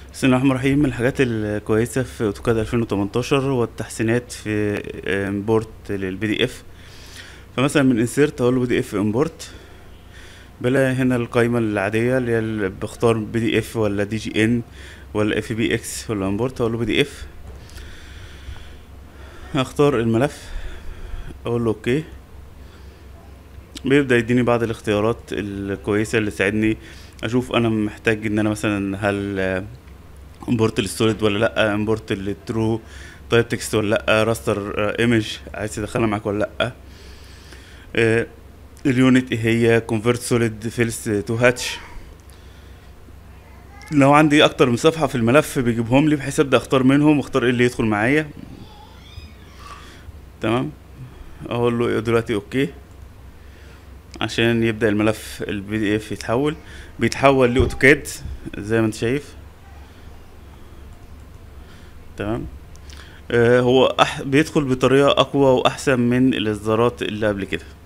بسم الله الرحمن الرحيم. من الحاجات الكويسة في اوتوكاد 2018 هو التحسينات في امبورت للبي دي اف. فمثلا من انسيرت اقول له بي دي اف امبورت، بلاقي هنا القائمة العادية اللي هي بختار بي دي اف ولا دي جي ان ولا اف بي اكس ولا امبورت. اقول له بي دي اف، هختار الملف، اقول له اوكي. بيبدأ يديني بعض الاختيارات الكويسة اللي تساعدني اشوف انا محتاج ان انا مثلا هل امبورت للسوليد ولا لا، امبورت للترو تايب تكست ولا لا، راستر ايمج عايز تدخلها معاك ولا لا، آه، اليونت ايه هي، كونفرت سوليد فيلز تو هاتش. لو عندي اكتر من صفحه في الملف بيجيبهم لي بحيث ابدا اختار منهم واختار ايه اللي يدخل معايا. تمام. اقول له دلوقتي اوكي عشان يبدا الملف البي دي اف يتحول. بيتحول لاوتوكاد زي ما انت شايف. تمام. هو بيدخل بطريقه اقوى واحسن من الاصدارات اللي قبل كده.